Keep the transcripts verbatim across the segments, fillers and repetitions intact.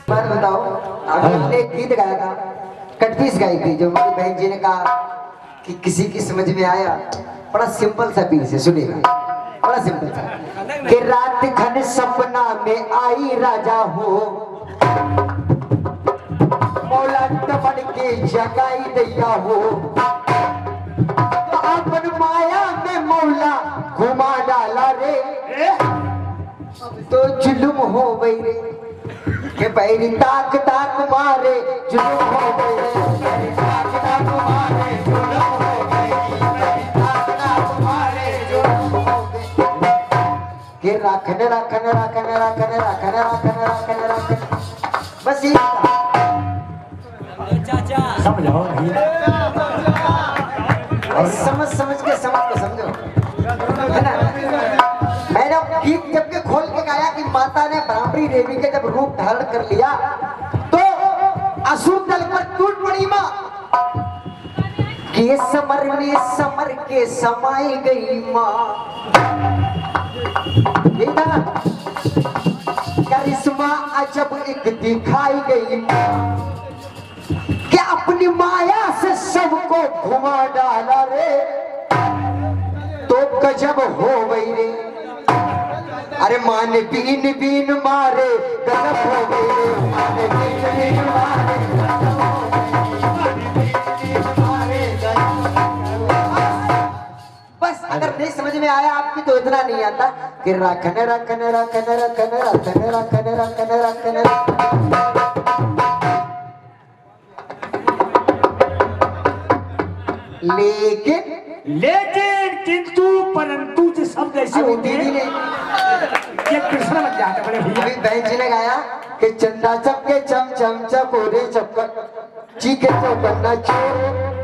बात बताओ, आपने एक गीत गाया था, कटपीस गाई थी, जो मेरी बहन जी ने कहा कि किसी की समझ में आया। बड़ा सिंपल सा पीस है, सुनिएगा, बड़ा सिंपल सा। कि रात खन सपना में आई राजा हो, मौला टपड़ के जगाई दैया हो, तो अपन माया में मौला घुमा डाला रे, तो जुलुम हो गई रे, के पैरी ताक ताक मारे जुलुम हो गई रे, ताक ताक मारे जुलुम हो गई, ताक ताक मारे जुलुम हो गई। के रखने रखने रखने रखने रखने रखने रखने रखने बस ये समझो समझ समझ के समझ के समझो, है ना। मैंने गीत जब के खोल के गाया कि माता ने ब्राह्मणी देवी के जब रूप धारण कर लिया तो असुर दल पर टूट पड़ी माँ, के समर में समर के समाई गई माँ। ये था करिश्मा अजब एक दिखाई गई माँ, क्या अपनी माया से सबको घुमा डाला रे, तो गजब हो गई रे। अरे मान बीन बीन मारे गजब हो गई रे, मान बीन बीन मारे गजब हो गई। बस अगर नहीं समझ में आया आपकी तो इतना नहीं आता कि रखने रखने रखने रखने रखने रखने रखने रखने लेकिन लेकिन किंतु परंतु जो शब्द ऐसे होते हैं ये कृष्ण बन जाता बड़े भैया। अभी बहन जी ने गाया कि चंदा चमके चम चम चकोरे चपक चीखे चौकन्ना चोर।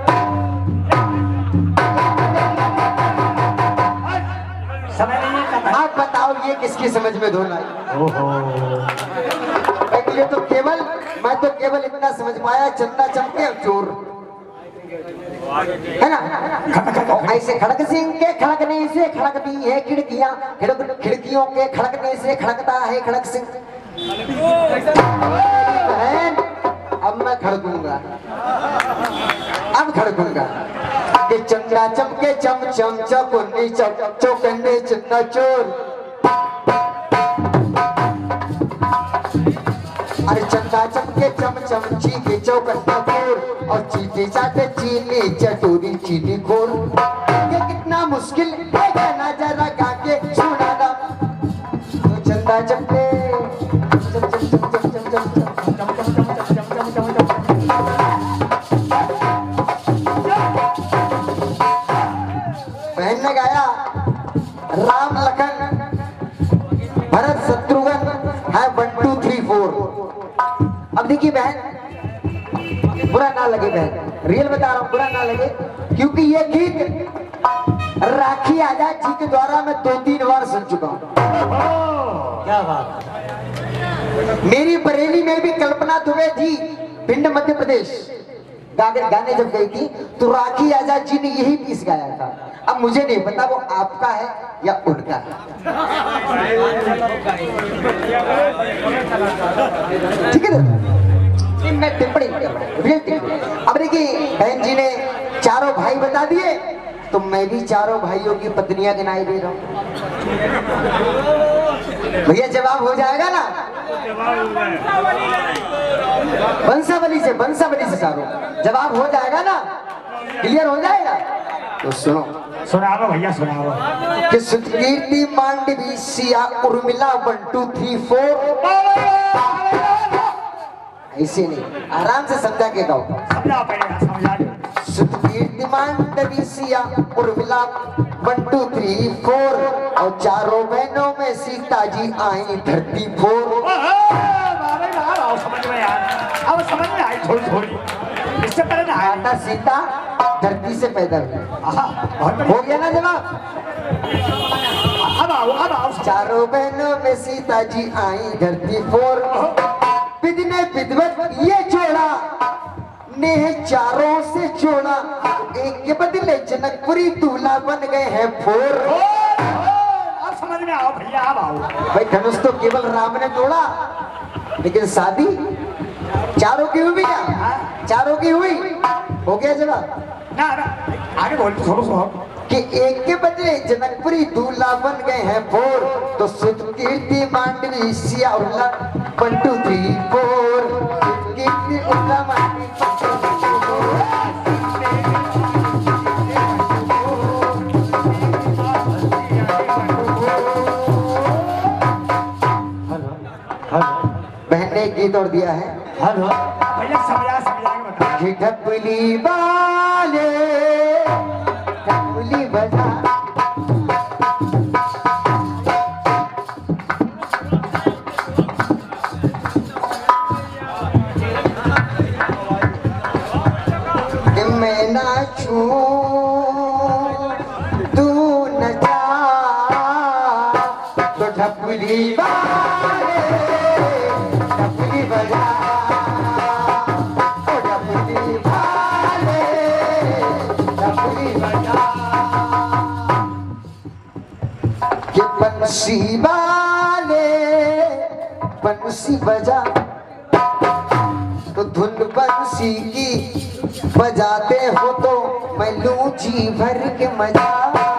समझ नहीं आप बताओ ये किसकी समझ में धोना है? ओहो ये तो केवल मैं तो केवल इतना समझ पाया चंदा चमके चोर, है ना। ऐसे खड़क सिंह के खड़कने से खड़कती है खिड़कियां, खिड़कियों के खड़कने से खड़कता है खड़क सिंह। अब मैं खड़कूंगा, अब खड़कूंगा कि चंदा चमके चम चम चौकन्नी चौकन्ने चंदा चोर। अरे चंदा चमके चम चम चीखे चौकन्ना चोर, और चीटे चाटे चीनी चटोरी चीनी खोर। ये कितना मुश्किल है कहना जरा गा के सुनाना। तो चंदा चमके चम चम चम चम चम चम चम चम चम चम चम चम चम। बहन ने गाया राम लखन भरत शत्रुघ्न है वन टू थ्री फोर। अब देखिए बहन, बुरा ना लगे बहन, रियल बता रहा हूँ, बुरा ना लगे, क्योंकि ये गीत राखी आजाद जी के द्वारा मैं दो तीन बार सुन चुका हूँ। क्या बात। मेरी बरेली में भी कल्पना दुबे जी पिंड मध्य प्रदेश गाने जब गई थी तो राखी आजाद जी ने यही पीस गाया था। अब मुझे नहीं पता वो आपका है या उनका है, ठीक है ना। मैं टिप्पणी अब देखिए बहन जी ने चारों भाई बता दिए तो मैं भी चारों भाइयों की पत्नियां गिनाई दे रहा हूं। भैया जवाब हो जाएगा ना, बंसावली से बंसावली से चारों जवाब हो जाएगा ना, क्लियर हो जाएगा। तो सुनो, सुनाओ भैया सुनाओ। कि Sukirti Mandavi Siya Urmila one two three four. ऐसे नहीं, आराम से समझा के गाओ। समझा पड़ेगा, समझा दो। Sukirti Mandavi Siya Urmila one two three four, और चारों बहनों में सीता जी आई धरती फोर। समझ में यार, अब समझ में आई थोड़ी थोड़ी, इससे पहले ना आया माता सीता धरती से पैदा हुई। हो गया ना जवाब। अब आओ अब आओ। चारों बहनों में सीता जी आई धरती फोर, विधि ने विद्वत ये जोड़ा, ने चारों से जोड़ा, एक के बदले जनकपुरी दूल्हा बन गए हैं फोर। अब समझ में आओ भैया, अब आओ। भाई धनुष तो केवल राम ने तोड़ा, लेकिन शादी चारों की हुई भैया, चारों की हुई। हो गया जवाब? ना ना आगे बोल थोड़ा सा कि एक के बदले जनकपुरी दूल्हा बन गए हैं फोर, तो सुध कीर्ति मांडवी सिया उल्ला one two three four, Sudh Kirti Ulla Mandvi बहन ने गीत और दिया है। हेलो भैया समझा समझा के बता। कि ढपली वाले ढपली बजा कि मैं नाचूं तू न जा, तो ढपली वाले ढपली बजा, ओ ढपली वाले ढपली बजा, कि बंसी वाले बंसी बजा, तो धुन बंसी की बजाते हो तो मैं लूं जी भर के मजा।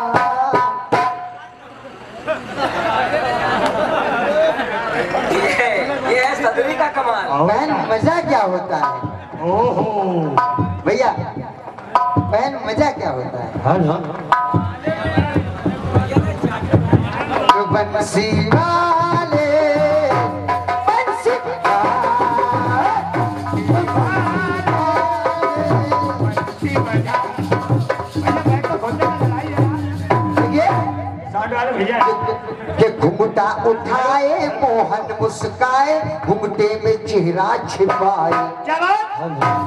ये ये है सदरी का कमाल। बहन मजा क्या होता है? ओहो भैया बहन मजा क्या होता है? हेलो तो बंसी वाले बंसी भैया के घुंघटा उठाए मोहन मुस्काए, घुंघटे में चेहरा छिपाए। क्या बात?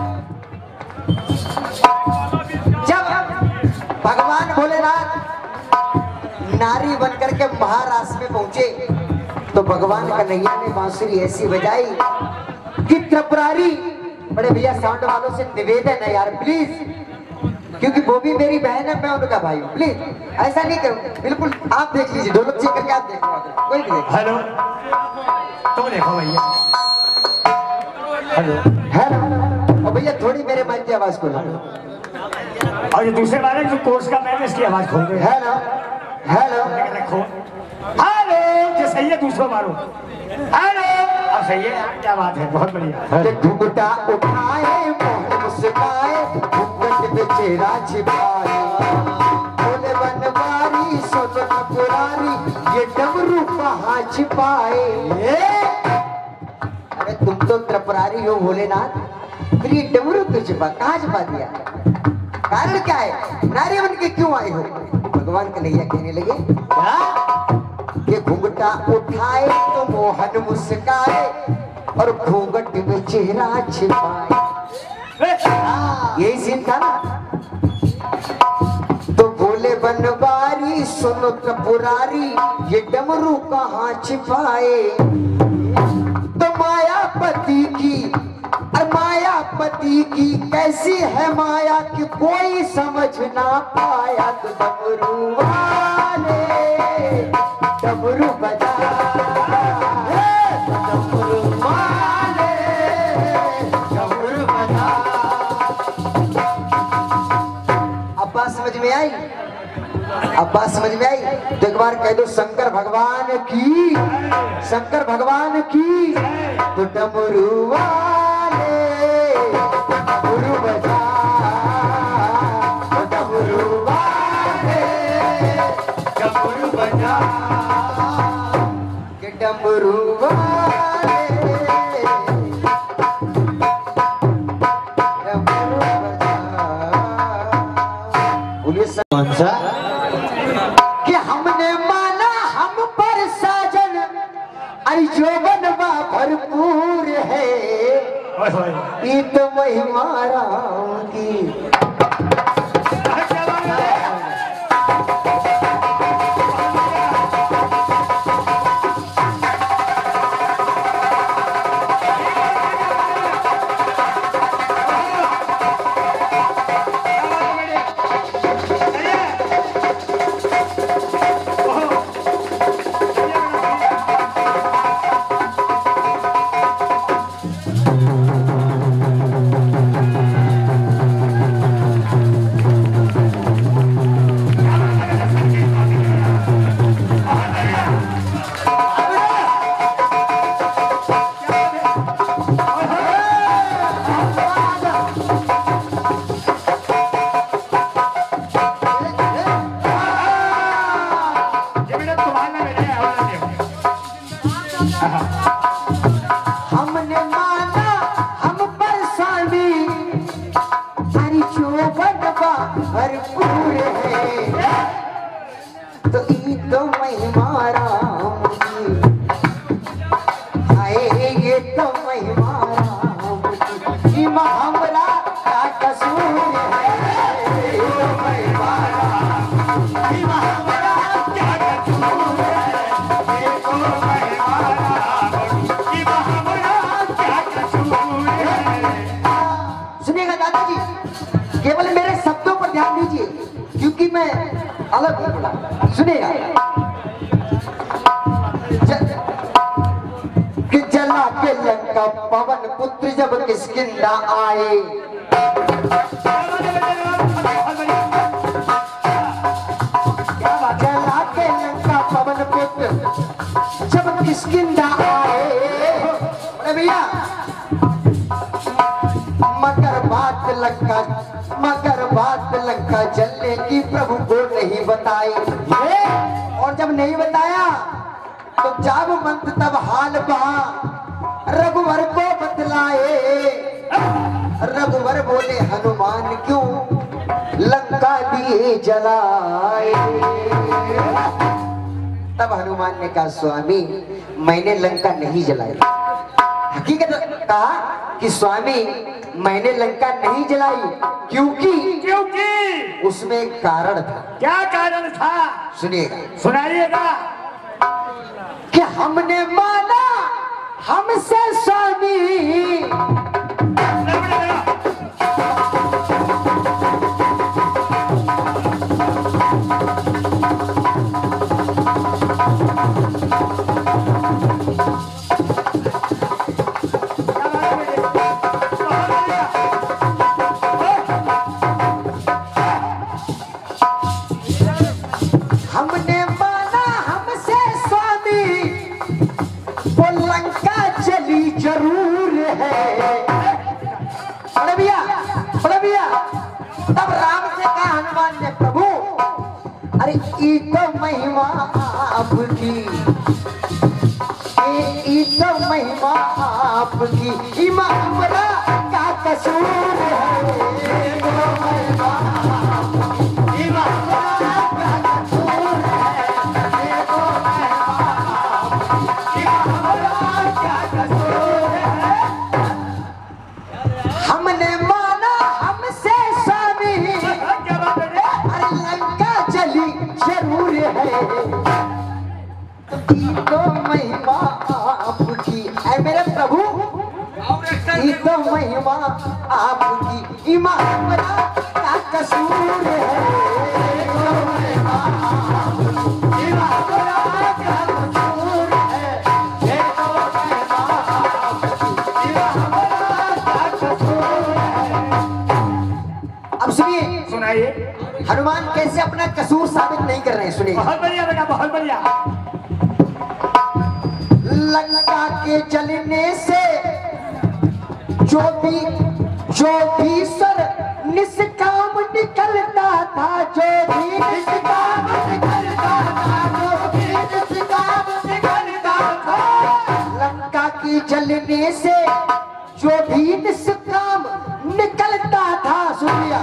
जब भगवान भोलेनाथ नारी बनकर के महाराष्ट्र में पहुंचे, तो भगवान कन्हैया ने बांसुरी ऐसी बजाई कि त्रिपुरारी, बड़े भैया साउंड वालों से निवेदन है यार प्लीज, क्योंकि वो भी मेरी बहन है, मैं उनका भाई हूँ, प्लीज ऐसा नहीं करो। बिल्कुल आप देख लीजिए, ढोलक चेक करके आप देखो, कोई भी देखो। हेलो तुम देखो भैया। हेलो हेलो और भैया थोड़ी मेरे माइक की आवाज खोलो। और ये दूसरे वाले जो कोर्स का मैंने इसकी आवाज खोल गई। हेलो हेलो देखो हेलो जो सही है दूसरा मारो। हेलो अब सही है, क्या बात है, बहुत बढ़िया। के घुंघटा उठाए मोहन मुस्काए, घूंघट में चेहरा छिपाए, बोले बनवारी सोनो पुरारी, ये डमरू कहाँ छिपाए। अरे तुम तो त्रिपुरारी हो भोलेनाथ, फिर ये डमरू क्यों छिपा, कहाँ छिपा दिया? कारण क्या है? नारी बन के क्यों आए हो? भगवान कन्हैया कहने लगे कि घुंघटा उठाए तो मोहन मुस्काए, और घूंघट में चेहरा छिपाए। यही सीन था ना। तो बोले बनवारी सुनो त्रिपुरारी, ये डमरू कहाँ छिपाए। तो मायापति की और मायापति की कैसी है माया कि कोई समझ ना पाया। तो डमरू वाले डमरू बजा, डमरू वाले डमरू बजा। अब बात समझ में आई? अब बात समझ में आई? तो एक बार कह दो शंकर भगवान की, शंकर भगवान की। तो डमरू वाले डमरू बजा, तो डमरू वाले डमरू बजा, के डमरू वाले डमरू बजा। बोलिए कौन सा? कि हमने माना हम पर साजन आई जोबनवा भरपूर है, ये तो महिमा राम की। मैं अलग बोला, सुनिएगा। कि जला के लंका पवन पुत्र जब किष्किंधा आए, जला के लंका पवन पुत्र जब किष्किंधा आए। अरे भैया मगर बात लंका मगर बात लंका जलने की प्रभु को नहीं बताई। और जब नहीं बताया तो जब मंत तब हाल बहा रघुवर को बतलाए। रघुवर बोले हनुमान क्यों लंका दिए जलाए। तब हनुमान ने कहा स्वामी मैंने लंका नहीं जलाई। हकीकत कहा कि स्वामी मैंने लंका नहीं जलाई क्योंकि क्योंकि उसमें एक कारण था। क्या कारण था? सुनिएगा, सुनाइएगा। कि हमने माना हमसे स्वामी जरूर है। बड़े भैया बड़े भैया तब राम से कहा हनुमान ने प्रभु अरे ई तो महिमा आपकी, ई तो महिमा आपकी, इमा हमरा का कसूर है। इमा हमरा का कसूर है। हमने माना हमसे स्वामी अरे लंका चली जरूर है। तो महिमा आपकी है मेरे प्रभु, तो महिमा आपकी, इमा हमरा का कसूर है। तो महिमा आपकी, इमा हमरा का कसूर है। तो महिमा आपकी, इमा हमरा का कसूर है। अब सुनिए, सुनाइए। हनुमान कैसे अपना कसूर साबित नहीं कर रहे हैं, सुनिए। बहुत बढ़िया बेटा, बहुत बढ़िया। लंका के जलने से जो भी जो भी सर निष्काम निकलता था, जो भी निष्काम निकलता था, जो भी निष्काम निकलता था। लंका की जलने से जो भी निष्काम निकलता था, सुनिया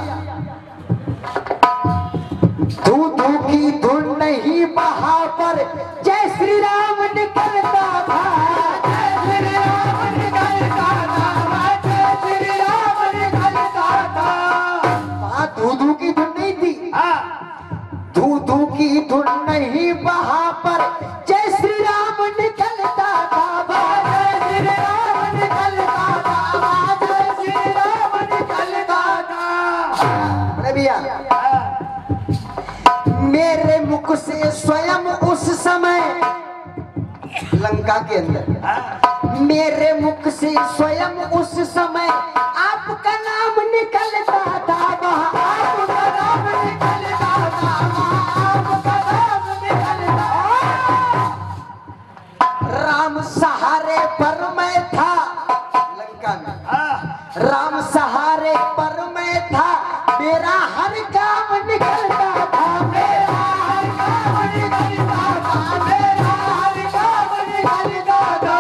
धू धू की धुन नहीं बहा पर जय श्री राम निकलता था। जय श्री राम निकलता था, जय श्री राम निकलता था। वहाँ धू धू की धुन नहीं थी, धू धू की धुन नहीं बहा पर जय श्री राम निकलता था। जय श्री राम निकलता था, जय श्री राम निकलता था। अरे भैया मेरे मुख से स्वयं उस समय लंका के अंदर मेरे मुख से स्वयं उस समय आपका नाम निकलता था। वहाँ आपका नाम निकलता था, आपका नाम निकलता था। राम सहारे पर मैं था लंका में, राम सहारे पर मैं था, मेरा हर काम निकलता था। मेरा हर काम निकलता था, मेरा हर काम निकलता था।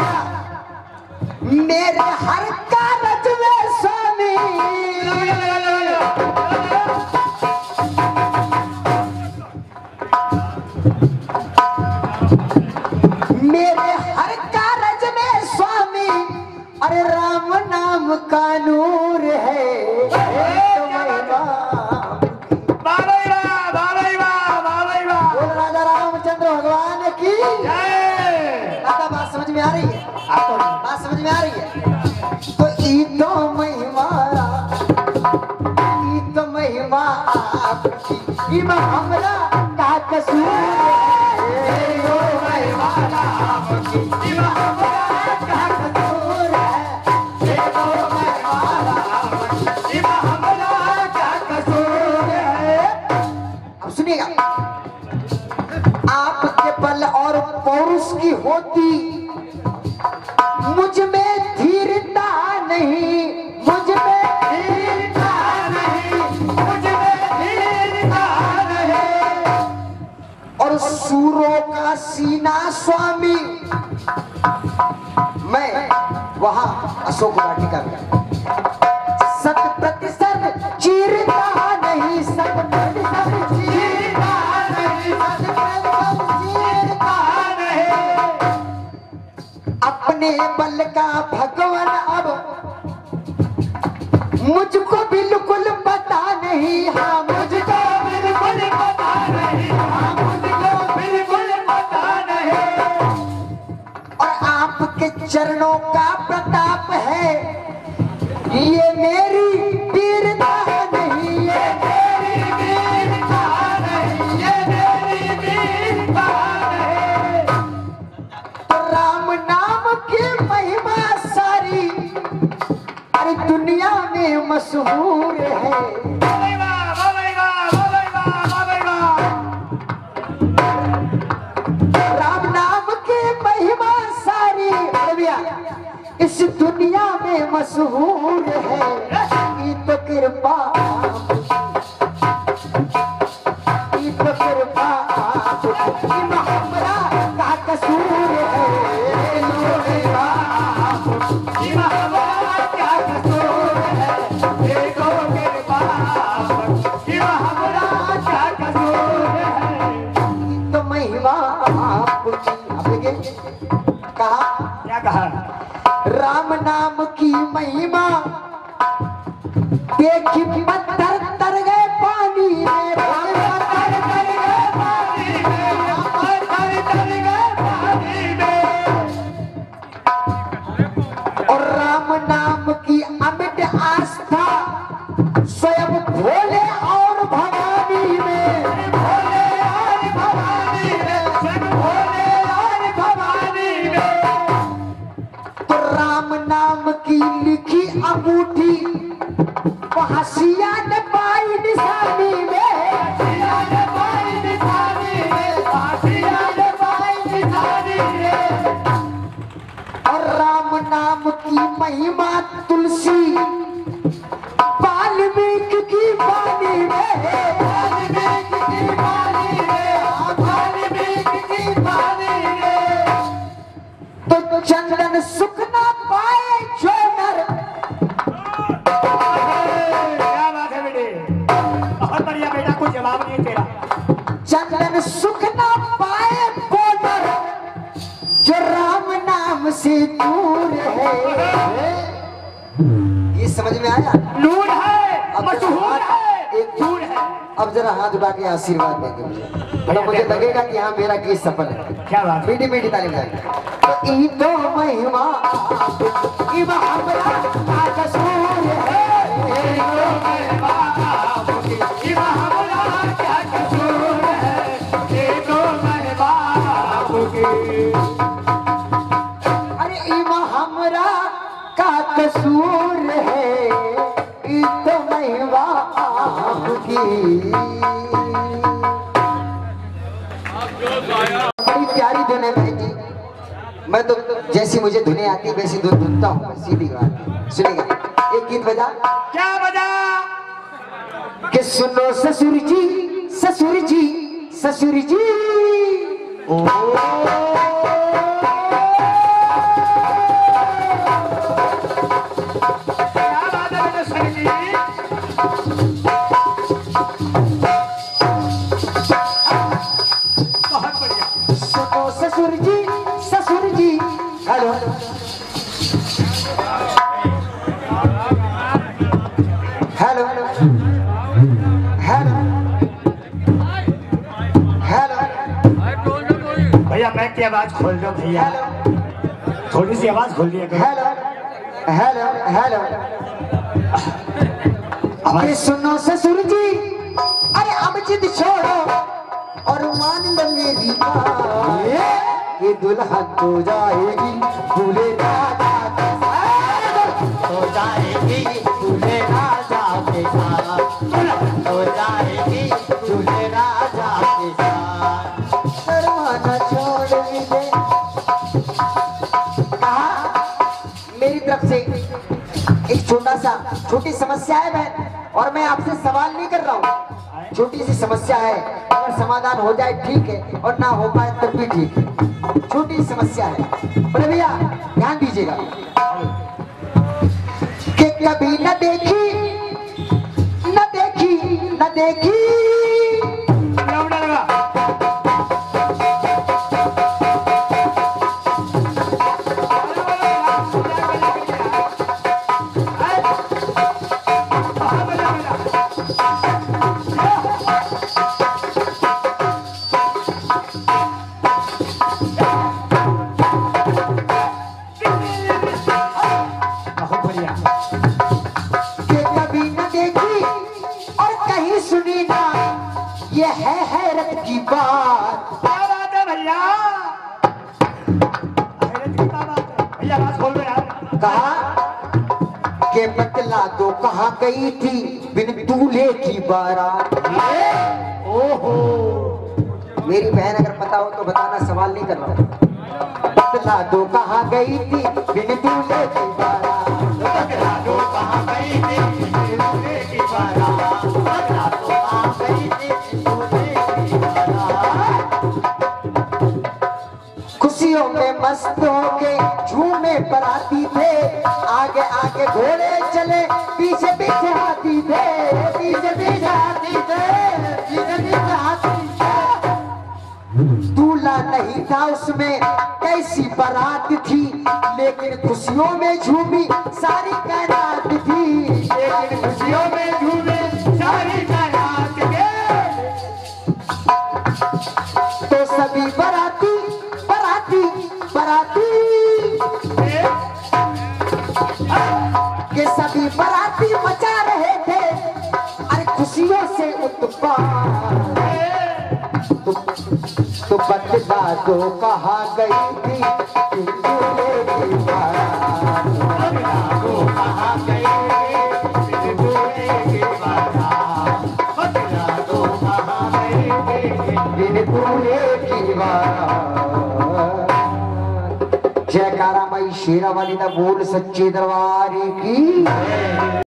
मेरे हर कारज में स्वामी मेरे हर कारज में स्वामी अरे राम नाम का नूर है। राजा रामचंद्र भगवान की दादा बात समझ में आ रही है? आपको बात समझ में आ रही है? तो ईदो महिमा ईद महिमा आपकी, इमा हमरा का कसूर है ओ मैं वाला इमा हमरा का कसूर है ओ मैं वाला इमा हमरा का कसूर है। अब सुनिएगा, आपके बल और पौरुष की होती मुझ में धीरता नहीं, मुझ में धीरता नहीं, मुझ में धीरता नहीं। और सूरों का सीना स्वामी, मैं वहां अशोक वाटिका में सत प्रतिशत चीरता नहीं, सत प्रतिशत चीरता नहीं, सत प्रतिशत चीरता नहीं। अपने बल का भगवान अब मुझको बिल्कुल पता नहीं, हाँ मुझको बिल्कुल पता नहीं, हाँ मुझको बिल्कुल पता नहीं। और आपके चरणों का प्रताप है, ये मेरी वीरता नहीं, ये मेरी वीरता नहीं, ये मेरी वीरता नहीं। तो राम नाम की महिमा सारी अरे दुनिया में मशहूर है। राम नाम की महिमा सारी इस दुनिया में मशहूर है। ई तो कृपा, ई तो कृपा इमा हमरा का कसूर है इमा हमरा का कसूर है, ई तो कृपा इमा हमरा का कसूर है। ई तो महिमा आपकी, आप देखिए कहा, क्या कहा? राम नाम की महिमा देखी पत्थर तर गए पानी में, पत्थर तर गए पानी में, पत्थर तर गए पानी में। और राम नाम की अमिट आस्था स्वयं भोले और भवानी में, भोले और भवानी में, स्वयं भोले और भवानी में। तो राम नाम की लिखी अंगूठी हसिया ने पाई निशानी में, हसिया ने पाई निशानी में, हसिया ने पाई निशानी में। और राम नाम की महिमा तुलसी वाल्मीकि की वाणी में, वाल्मीकि की वाणी में, वाल्मीकि की वाणी में। तो चंदन सुख ना पाए जो नर, क्या बात है बेटे, बहुत बढ़िया बेटा, कोई जवाब नहीं तेरा। चंदन सुख ना पाए वो नर जो राम नाम से दूर है। ये समझ में आया? नूर है, मशहूर है, एक दूर है। अब जरा हाथ उठा के आशीर्वाद देंगे मुझे, तो मुझे लगेगा कि हाँ मेरा केस सफल है। क्या बात है? मीठी मीठी ताली बजाएंगे। तो ई तो महिमा इमा हमरा का कसूर है, ई तो महिमा इमा हमरा का कसूर है, ई तो महिमा अरे इमा हमरा का कसूर है, ई तो महिमा बड़ी प्यारी धुन है भाई जी। मैं तो जैसी मुझे धुने आती वैसी धुन धुनता हूँ, सीधी बात। सुनिएगा, एक गीत बजा, क्या बजा? कि सुनो ससुर जी, ससुर जी, ससुर जी ओ क्या बात है बेटे सर जी? बहुत बढ़िया। सुनो ससुर जी, ससुर ji. Hello hello hello hello भैया बैठ की आवाज खोल दो भैया, थोड़ी सी आवाज खोल दिया करो। हेलो हेलो हेलो कि सुनो ससुर जी, अरे अब अब जिद छोड़ो और मान लो मेरी बात, ये दुल्हन तो जाएगी दूल्हे राजा के साथ, तो जाएगी दूल्हे राजा के साथ, दुल्हन तो जाएगी दूल्हे राजा के साथ। शर्माना छोड़ दे। कहा मेरी तरफ से एक छोटा सा छोटी समस्या है बहन, और मैं आपसे सवाल नहीं कर रहा हूँ, छोटी सी समस्या है, अगर समाधान हो जाए ठीक है और ना हो पाए तब भी ठीक है। छोटी समस्या है, बोले भैया ध्यान दीजिएगा कि कभी न देखी न देखी न देखी ये है हैरत की बात। क्या बात है भैया, हैरत की क्या बात है भैया, बात खोल दो यार। कहा कि बतला दो कहाँ गई थी बिन दूल्हे की बारात। ओहो मेरी बहन अगर पता हो तो बताना, सवाल नहीं करना। बतला दो कहाँ गई थी बिन दूल्हे की बारात, बतला दो कहाँ गई थी बिन दूल्हे की बारात, बतला दो कहाँ गई थी बिन दूल्हे की बारात। खुशियों में मस्त होके झूमे बराती थे, आगे आगे घोड़े चले पीछे पीछे हाथी थे, पीछे पीछे हाथी थे, पीछे पीछे हाथी थे। दूल्हा नहीं था उसमें कैसी बारात थी, लेकिन खुशियों में झूमी सारी कायनात थी, लेकिन खुशियों में झूमे सारी कायनात थी। तो सभी बाराती बाराती बाराती के सभी बाराती मचा रहे थे अरे खुशियों से उत्पात। तो, तो बतला दो कहाँ गई थी दूल्हे की बारात, बतला दो कहाँ गई थी दूल्हे की बारात, बतला दो कहाँ गई थी दूल्हे की बारात। जयकारा माई शेरा वाली दा बोल सच्चे दरबार की।